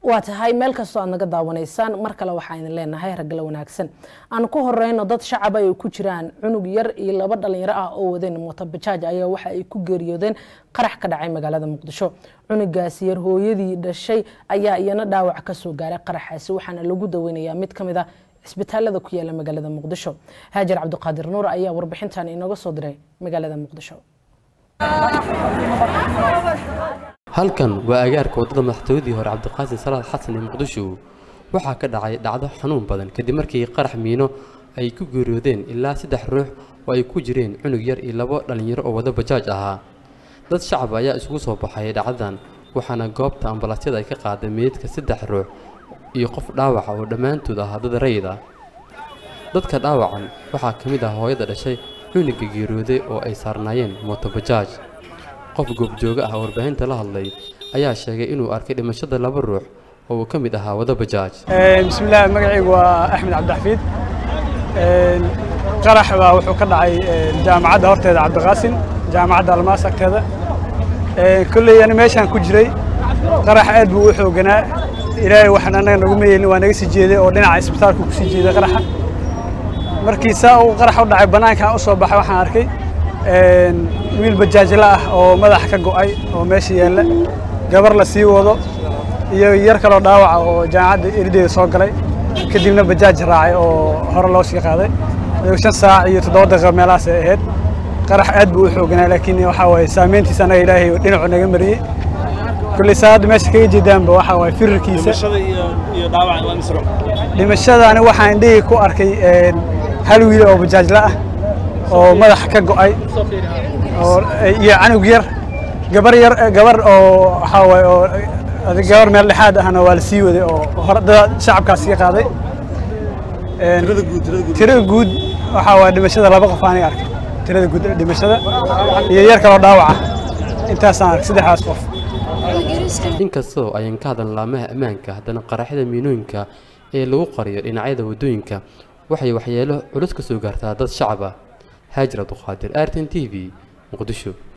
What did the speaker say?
واتهاي مeel kasto aad naga daawanaysaan mar kale waxaan leenahay ragala wanaagsan aan ku horeyno dad shacab ay ku jiraan cunug yar iyo laba dhalinyaro ah oo wadeen mooto bajaaj ayaa waxa ay ku geeriyoodeen qarax ka dhacay magaalada Muqdisho cunugaas yar hooyadii dhashay ayaa iyana dhaawac ka soo gaaray qaraxaasi waxaana lagu daweynayaa mid kamid ah isbitaalada ku yaala magaalada Muqdisho Haajar Cabdiqaadir Nuur ayaa warbixintan inaga soo diray magaalada Muqdisho halkan waa agaarka wadada madaxtooyadii hore Cabdiqaadir Salaad Xasan ee Muqdisho waxa ka dhacay dhacdo xanuun badan kadib markii qarax miino ay ku geeriyoodeen ilaa 3 ruux oo ay ku jireen cunug yar iyo labo dhalinyaro oo wada bajaaj ahaa dad shacab ayaa isugu soo baxay dhacdadan waxaana goobta ambalaasyada ay ka qaaday meedka 3 ruux iyo qof dhaawac oo dhamaantood ah dad rayid ah dadka dhaawacan waxa kamid ah hooyada dhashay cunuga geeriyooday oo ay saarnaayeen mooto bajaaj qof goobjooga ah warbaahinta la hadlay ayaa sheegay inuu arkay dhimashada laba ruux oo kamid ahaa wada bajaaj bismillaah magacaygu waa Axmed Cabdixafiid qarax wuxuu ka dhacay jaamacadda horteeda Cabdiqaasin jaamacadda Almaas agteeda kulli yani meeshan ku jiray qarax aad buu u xooganaa ilaahay waxaan anaga nagu meeyeen waa naga sii jeeday oo dhinaca isbitaalka ku sii jeeday qaraxa markii saa uu qarax u dhacay banaanka u soo baxay waxaan arkay wiil bajaajla ah oo madax ka go'ay oo meesha yaala gabar la sii wado iyo yar kale oo dhaawac oo jaamacadda irideeda soo galay kadibna bajaaj raacay oo hore loo sii qaaday 5 saac iyo 7 daqiiqo meelaas ay ahayd qarax aad buu u xooganaa laakiin waxa way saameyntiisa anaga ilaahay dhinacu naga mariyay kulli saad meesha kaga jeedaanba waxa way firkiisa iyo dhaawac waa misro dhimashada ani waxaan dhigi ku arkay hal wiil oo bajaajla ah oo madax ka go'ay oo iyo canug yar gabar oo waxa way oo gabar meel dhexaad ahna waa la sii waday oo horada shacabkaas ka qaaday tirada guud waxa way dhimashada laba qof aan arkay tirada guud dhimashada iyo yar kale oo dhaawac ah intaas aan arkay saddexaas qof inkastoo ayaan ka hadlan laamaha ammaanka haddana qaraxyada miinooyinka ee lagu qariyo dhinacyada wadooyinka waxay waxyeelo culus ka soo gaartaa dad shacab ah Haajar Cabdiqaadir RTN TV Muqdisho